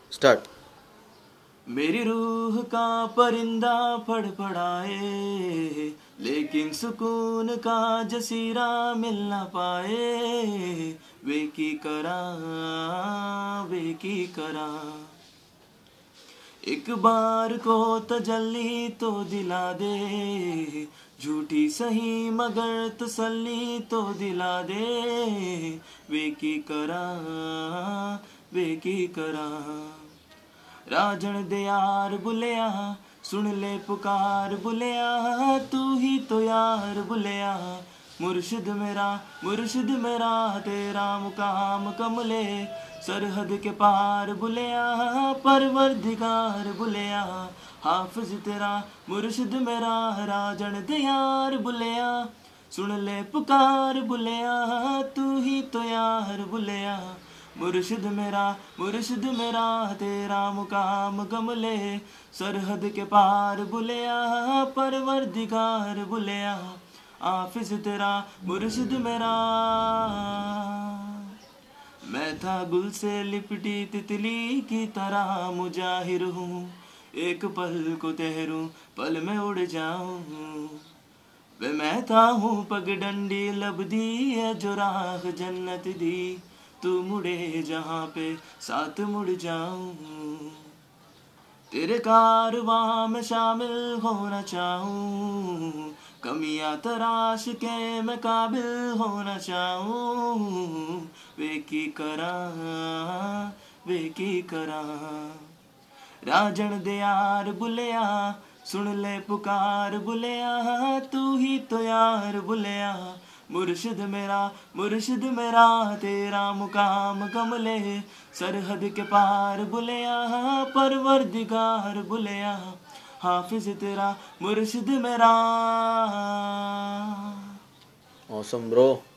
Start. मेरी रूह का परिंदा फड़फड़ाए, लेकिन सुकून का जसीरा मिल ना पाए। वे की करा, वे की करा। एक बार को तजल्ली तो दिला दे, झूठी सही मगर तसल्ली तो दिला दे। वे की करा, वे की करा। राजन दे यार बुलिया, सुन ले पुकार बुलिया, तू ही तो यार बुलिया। मुर्शिद मेरा तेरा मुकाम कमले, सरहद के पार बुलिया, परवरदिगार बुलिया। हाफिज तेरा मुर्शिद मेरा, राजन दे यार बुलिया, सुन ले पुकार बुलिया, तू ही तो यार बुलिया। मुर्शिद मेरा तेरा मुकाम गमले, सरहद के पार बुलिया, परवरदिगार बुलिया। हाफिज तेरा मुर्शिद मेरा। मैं था गुल से लिपटी तितली की तरह मुजाहिर हूँ, एक पल को तहरूं पल में उड़ जाऊं। वे मैं था हूँ पगडंडी लबदी है जो राह जन्नत दी, तू मुड़े जहाँ पे साथ मुड़ जाऊं। तेरे कारवां में शामिल होना चाहूँ, कमियां तराश के मैं काबिल होना चाहूँ। वे की करा, वे की करा। राजन दे यार बुलिया, सुन ले पुकार बुलिया, तू ही तो यार बुलिया। मुर्शिद मेरा तेरा मुकाम कमले, सरहद के पार बुलिया, परवरदिगार बुलिया। हाफिज तेरा मुर्शिद मेरा। Awesome bro.